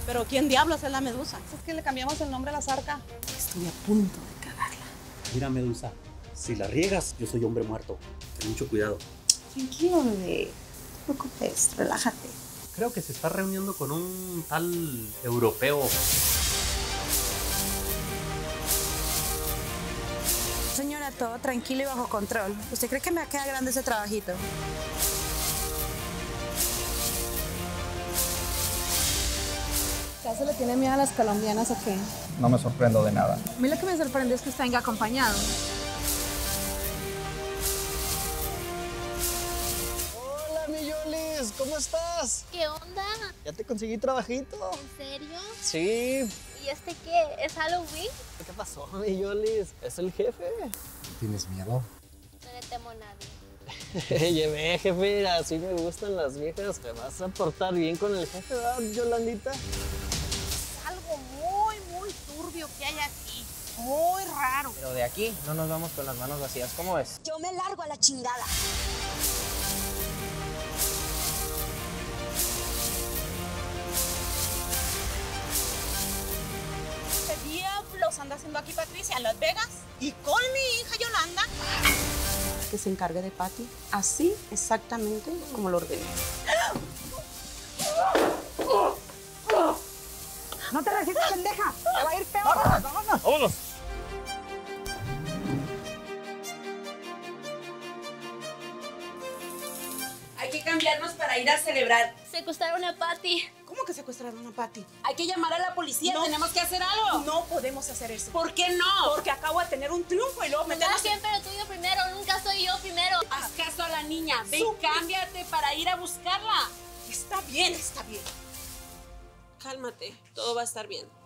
Pero ¿quién diablos es la Medusa? Es que le cambiamos el nombre a la zarca. Estoy a punto de cagarla. Mira, Medusa, si la riegas, yo soy hombre muerto. Ten mucho cuidado. Tranquilo, bebé. No te preocupes, relájate. Creo que se está reuniendo con un tal europeo. Señora, todo tranquilo y bajo control. ¿Usted cree que me va a quedar grande ese trabajito? ¿Ya se le tiene miedo a las colombianas o qué? No me sorprendo de nada. A mí lo que me sorprendió es que usted venga acompañado. Hola, mi Yolis, ¿cómo estás? ¿Qué onda? Ya te conseguí trabajito. ¿En serio? Sí. ¿Y este qué? ¿Es Halloween? ¿Qué pasó, mi Yolis? Es el jefe. ¿Tienes miedo? No le temo a nadie. Llevé, jefe, así me gustan las viejas. Te vas a portar bien con el jefe, ¿verdad, Yolandita? Algo muy turbio que hay aquí. Muy raro. Pero de aquí no nos vamos con las manos vacías. ¿Cómo ves? Yo me largo a la chingada. ¿Qué diablos anda haciendo aquí Patricia en Las Vegas? Y con mi hija Yolanda. Que se encargue de Patty, así exactamente como lo ordené. ¡No te resistas, pendeja! ¡Te va a ir peor! ¡Vámonos! Hay que cambiarnos para ir a celebrar. Secuestraron a Patty. ¿Cómo que secuestraron a Patty? Hay que llamar a la policía. No. Tenemos que hacer algo. No podemos hacer eso. ¿Por qué no? Porque acabo de tener un triunfo y luego Mamá, meternos en... siempre lo tuyo primero, nunca soy yo primero. Haz caso a la niña. Ve y Súper. cámbiate para ir a buscarla. Está bien, está bien. Cálmate. Todo va a estar bien.